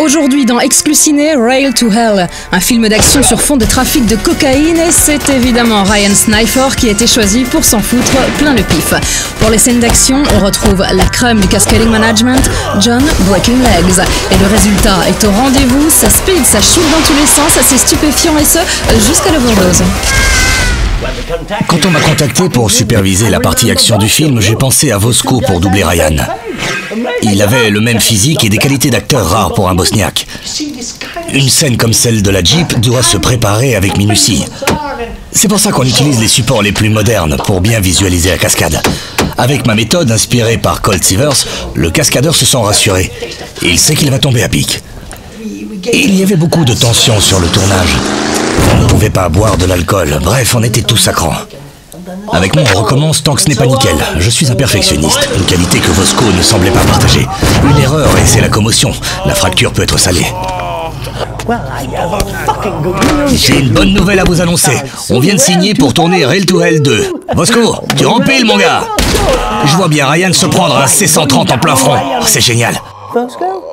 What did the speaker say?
Aujourd'hui dans Excluciné, Rail to Hell, un film d'action sur fond de trafic de cocaïne, et c'est évidemment Ryan Snifer qui a été choisi pour s'en foutre plein le pif. Pour les scènes d'action, on retrouve la crème du cascading management, John Breaking Legs. Et le résultat est au rendez-vous, ça speed, ça shoot dans tous les sens, c'est stupéfiant et ce, jusqu'à l'overdose. Quand on m'a contacté pour superviser la partie action du film, j'ai pensé à Vosko pour doubler Ryan. Il avait le même physique et des qualités d'acteur rares pour un bosniaque. Une scène comme celle de la Jeep doit se préparer avec minutie. C'est pour ça qu'on utilise les supports les plus modernes pour bien visualiser la cascade. Avec ma méthode inspirée par Colt Seavers, le cascadeur se sent rassuré. Il sait qu'il va tomber à pic. Il y avait beaucoup de tension sur le tournage. On ne pouvait pas boire de l'alcool. Bref, on était tous à cran. Avec moi, on recommence tant que ce n'est pas nickel. Je suis un perfectionniste, une qualité que Vosko ne semblait pas partager. Une erreur et c'est la commotion. La fracture peut être salée. J'ai une bonne nouvelle à vous annoncer. On vient de signer pour tourner Rail to Hell 2. Vosko, tu rempiles, mon gars. Je vois bien Ryan se prendre un C-130 en plein front. C'est génial.